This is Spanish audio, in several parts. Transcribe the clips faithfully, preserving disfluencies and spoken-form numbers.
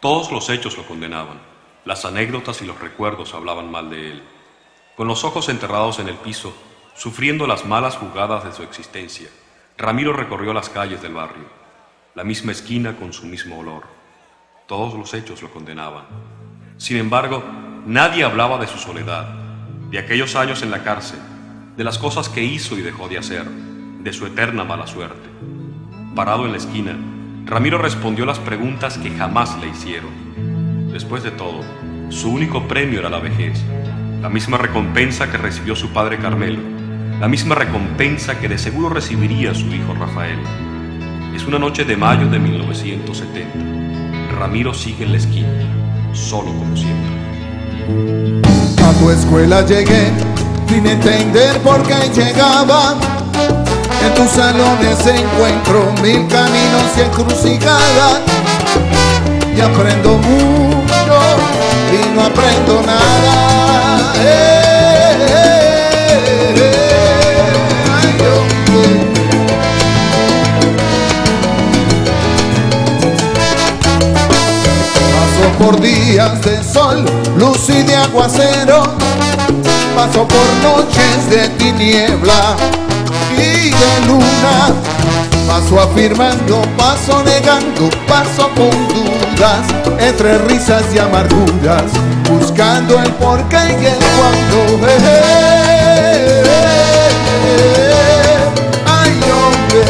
Todos los hechos lo condenaban. Las anécdotas y los recuerdos hablaban mal de él. Con los ojos enterrados en el piso, sufriendo las malas jugadas de su existencia, Ramiro recorrió las calles del barrio, la misma esquina con su mismo olor. Todos los hechos lo condenaban. Sin embargo, nadie hablaba de su soledad, de aquellos años en la cárcel, de las cosas que hizo y dejó de hacer, de su eterna mala suerte. Parado en la esquina, Ramiro respondió las preguntas que jamás le hicieron. Después de todo, su único premio era la vejez, la misma recompensa que recibió su padre Carmelo, la misma recompensa que de seguro recibiría su hijo Rafael. Es una noche de mayo de mil novecientos setenta. Ramiro sigue en la esquina, solo como siempre. A tu escuela llegué sin entender por qué llegaba. En tus salones encuentro mil caminos y encrucijadas, y aprendo mucho y no aprendo nada. Eh, eh, eh, ay, yo, eh. Paso por días de sol, luz y de aguacero, paso por noches de tiniebla y de luna, paso afirmando, paso negando, paso con dudas, entre risas y amarguras, buscando el porqué y el cuándo. Eh, eh, eh, ay, hombre.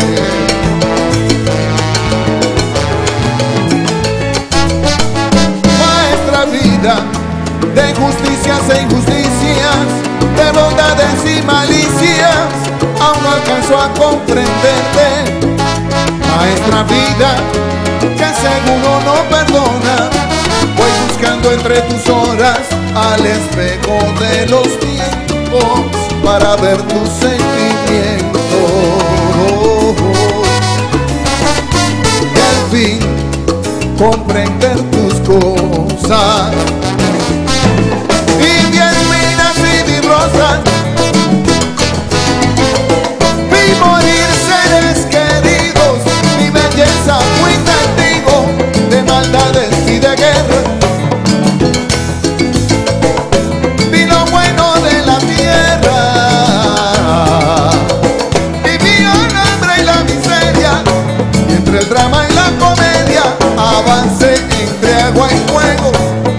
Maestra vida de justicias e injusticias, de bondades y malicias, aún no alcanzo a comprenderte. Maestra vida, que seguro no perdona, voy buscando entre tus horas al espejo de los tiempos para ver tus sentimientos y al fin comprender tus cosas. Y mi espinas y mi rosas, vi morir seres queridos, mi belleza fui testigo de maldades y de guerra. Vi lo bueno de la tierra y vi el hambre y la miseria, y entre el drama y la comedia avancé entre agua y fuego.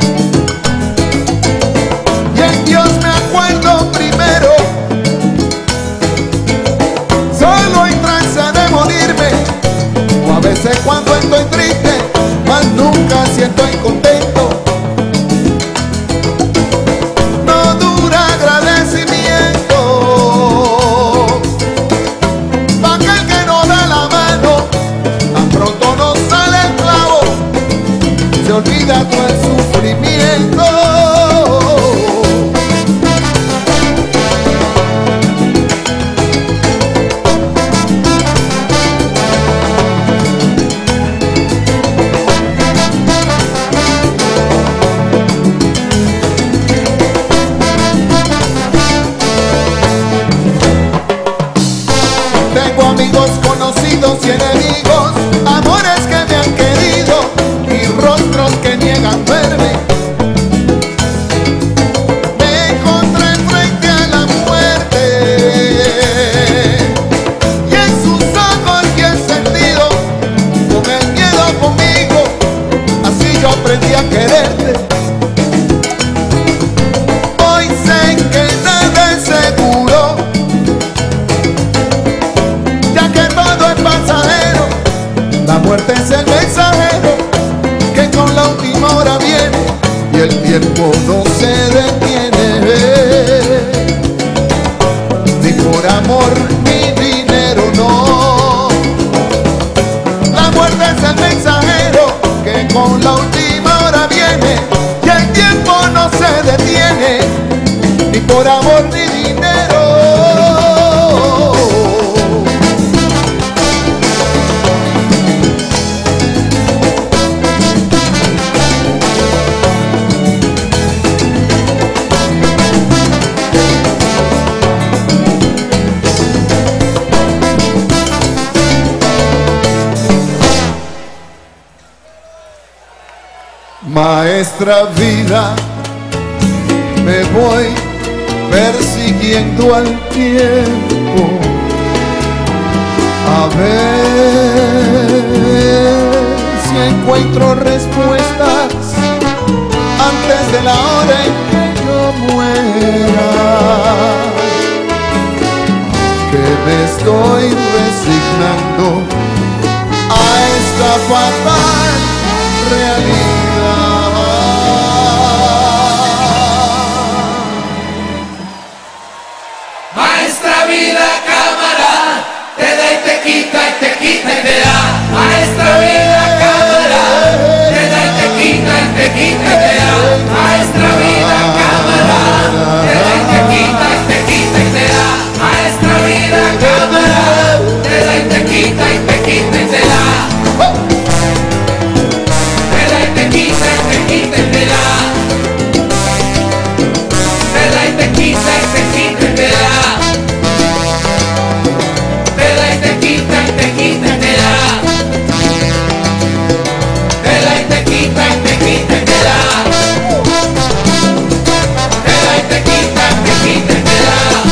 Y en Dios me acuerdo primero, solo en trance de morirme, o a veces cuando estoy triste, mas nunca si estoy contento. No dura agradecimiento pa' aquel que no da la mano, tan pronto nos sale el clavo, se olvida todo el sufrimiento. Tengo amigos conocidos y enemigos, amores que me han querido y rostros que niegan verme. Me encontré frente a la muerte y en sus ojos vi el sentido, con el miedo conmigo, así yo aprendí a quererte. Hoy sé que nada es seguro, la muerte es el mensajero que con la última hora viene y el tiempo no se detiene, ni por amor ni dinero, no. La muerte es el mensajero que con la última hora viene y el tiempo no se detiene, ni por amor ni dinero. Maestra vida, me voy persiguiendo al tiempo, a ver si encuentro respuestas antes de la hora en que yo muera, que me estoy resignando a esta fatal realidad. Maestra vida, cámara, te da y te quita y te quita y te da. Maestra vida, cámara, te da y te quita y te quita y te da. Maestra vida, cámara, te da y te quita y te quita y te da. Maestra vida, cámara, te da y te quita y te quita y te da. Te da y te quita y te quita y te da. Te da y te quita y te quita y te da. Te da y te quita y te quita y te da. Te da y te quita y te quita y te da. Te da y te quita y te quita y te da.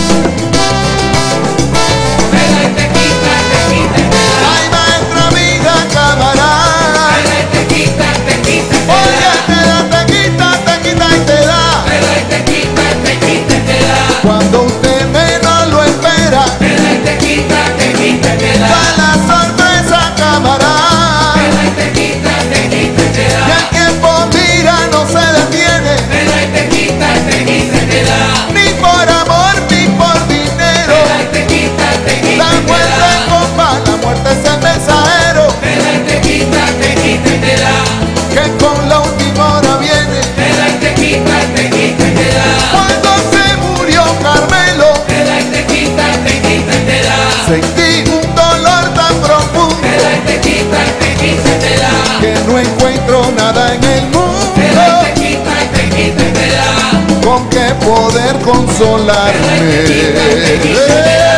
Te da y te quita y te quita y te da. Ay, maestra vida, cámara, Te da y te quita y te quita y te oye, da. te da, te quita, te quita y te da. Te da y te quita y te quita y te da. Cuando usted menos lo espera, Te da y te quita y te quita y te da da. la sorpresa, cámara. Te da y te quita y te quita y te Y da. el tiempo mira, no se detiene, Te da y te quita y te quita y te da. ni por amor ni por dinero. Te da y te quita y te quita La y te muerte da. copa, la muerte es el mensajero Te da y te quita y te quita y te da. que con la última hora viene. Te da y te quita y te quita y te da. Cuando se murió Carmelo, Te da y te quita y te quita y te da. sentí un dolor tan profundo Te da y te quita y te quita y te da. que no encuentro nada en el mundo Te da y te quita y te quita y te da. con que poder Te da y te quita y te quita y te consolarme. da.